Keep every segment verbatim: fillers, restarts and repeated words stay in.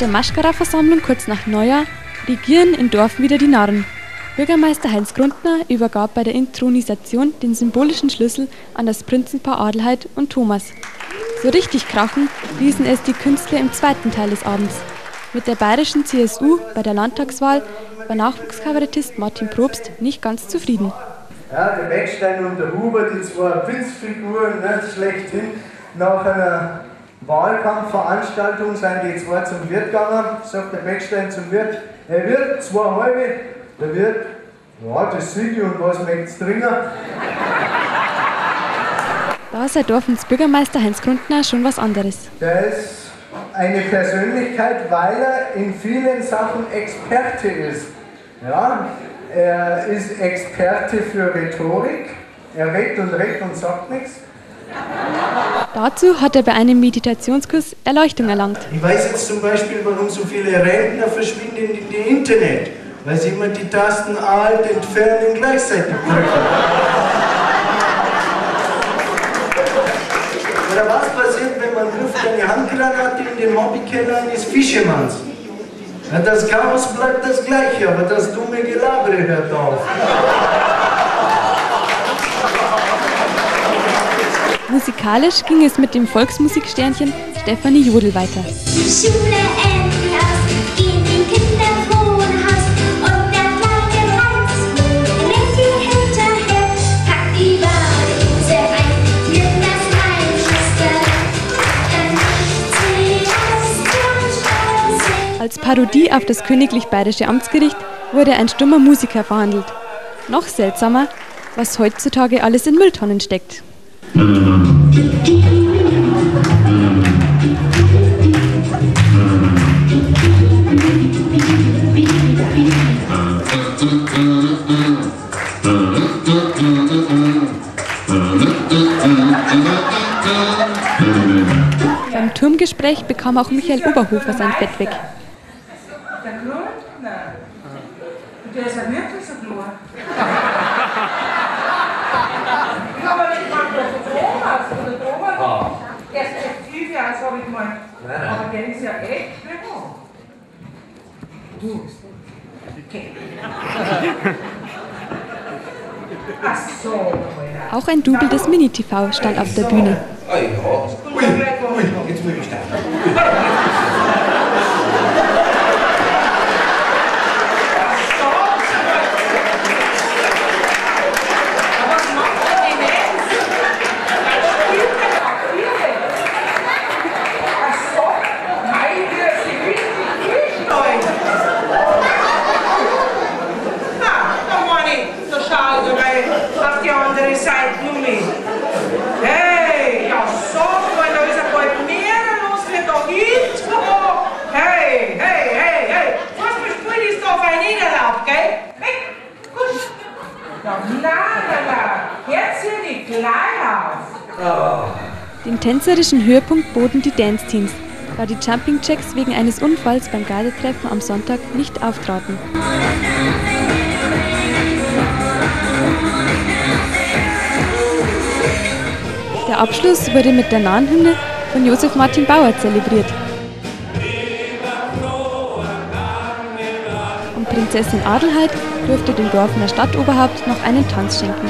der Maschkara-Versammlung kurz nach Neujahr regieren im Dorf wieder die Narren. Bürgermeister Heinz Grundner übergab bei der Inthronisation den symbolischen Schlüssel an das Prinzenpaar Adelheid und Thomas. So richtig krachen ließen es die Künstler im zweiten Teil des Abends. Mit der bayerischen C S U bei der Landtagswahl war Nachwuchskabarettist Martin Probst nicht ganz zufrieden. Ja, der Beckstein und der Huber, die zwei Witzfiguren, nicht schlechthin. Nach einer Wahlkampfveranstaltung sind die zwei zum Wirt gegangen, sagt der Beckstein zum Wirt, Herr Wirt, zwei halbe. Der Wirt, ja, das sehe ich und was möchtest du trinken? Da sei Dorfens Bürgermeister Heinz Grundner schon was anderes. Der ist eine Persönlichkeit, weil er in vielen Sachen Experte ist. Ja, er ist Experte für Rhetorik, er redet und redet und sagt nichts. Dazu hat er bei einem Meditationskurs Erleuchtung erlangt. Ich weiß jetzt zum Beispiel, warum so viele Rentner verschwinden in die Internet. Weil sie immer die Tasten Alt, Entfernen gleichzeitig drücken. Oder was passiert, wenn man wirft eine Handgranate in den Hobbykeller eines Fischemanns? Ja, das Chaos bleibt das gleiche, aber das dumme Gelabere hört auf. Musikalisch ging es mit dem Volksmusiksternchen Stefanie Jodl weiter. Die Schule endet aus, in den Kinderwohnhaus und der kleine Hans rennt ihr hinterher, packt die Badehose ein, nimmt das Einschüster, dann macht sie das Turnschauen. Als Parodie auf das königlich bayerische Amtsgericht wurde ein stummer Musiker verhandelt. Noch seltsamer, was heutzutage alles in Mülltonnen steckt. Beim Turmgespräch bekam auch Michael Oberhofer sein Bett weg. Der Knurrt? Nein. Der ist ja wirklich so knurrt. Aber ich mag doch Thomas oder Thomas. Ah. Der ist echt viel Jahre, habe ich gemeint. Nein, nein. Aber der ist ja echt bekannt. Du bist okay. Ach so. Auch ein Double des Mini-T V stand auf der Bühne. Ah ja. Ui, ui, jetzt muss ich starten. Hey, ja so, weil da ist ein bald mehr los, wird doch nicht. Hey, hey, hey, hey, Fußballspiel ist doch ein Niederlauf, gell? Hey, gut. Ja, na, na, na, jetzt hier die gleich auf. Den tänzerischen Höhepunkt boten die Dance-Teams, da die Jumping Jacks wegen eines Unfalls beim Gardetreffen am Sonntag nicht auftraten. Der Abschluss wurde mit der Nahenhymne von Josef Martin Bauer zelebriert. Und Prinzessin Adelheid durfte dem Dorfener Stadtoberhaupt noch einen Tanz schenken.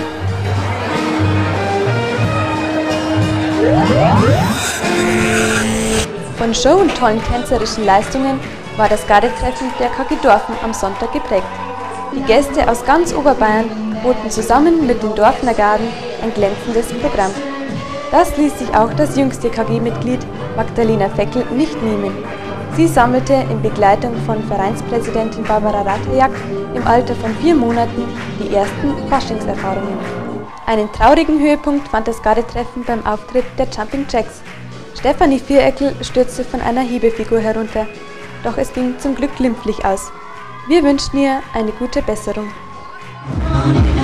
Von Show und tollen tänzerischen Leistungen war das Gardetreffen der K G Dorfen am Sonntag geprägt. Die Gäste aus ganz Oberbayern boten zusammen mit den Dorfner Garden ein glänzendes Programm. Das ließ sich auch das jüngste K G-Mitglied Magdalena Feckel nicht nehmen. Sie sammelte in Begleitung von Vereinspräsidentin Barbara Ratajak im Alter von vier Monaten die ersten Faschingserfahrungen. Einen traurigen Höhepunkt fand das Gardetreffen beim Auftritt der Jumping Jacks. Stefanie Viereckel stürzte von einer Hebefigur herunter, doch es ging zum Glück glimpflich aus. Wir wünschen ihr eine gute Besserung.